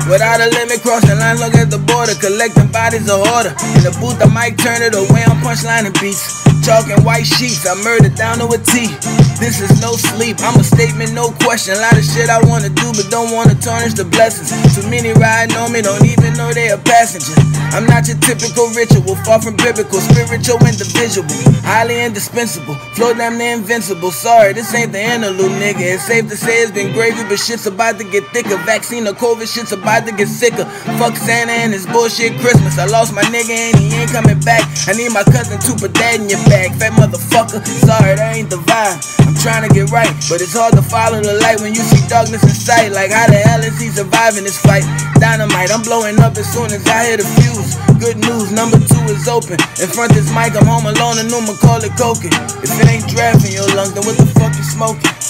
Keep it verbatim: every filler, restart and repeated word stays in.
Without a limit, crossing lines, look at the border. Collecting bodies of order. In the booth, I might turn it away on punchline and beats. Chalk and white sheets, I murdered down to a T. This is no sleep, I'm a statement, no question. A lot of shit I wanna do, but don't wanna tarnish the blessings. Too many riding on me, don't even know they are passengers. I'm not your typical ritual, far from biblical, spiritual, indivisible, highly indispensable, flow damn near invincible. Sorry, this ain't the interlude, nigga. It's safe to say it's been gravy, but shit's about to get thicker. Vaccine or COVID, shit's about to get sicker. Fuck Santa and his bullshit Christmas. I lost my nigga and he ain't coming back. I need my cousin to put that in your bag, fat motherfucker. Sorry, that ain't the vibe. I'm trying to get right, but it's hard to follow the light when you see darkness in sight. Like how the hell is he surviving this fight? Dynamite, I'm blowing up as soon as I hit a fuse. Good news, number two is open. In front this mic, I'm home alone and no Macaulay Culkin. If it ain't drafting your lungs, then what the fuck you smoking?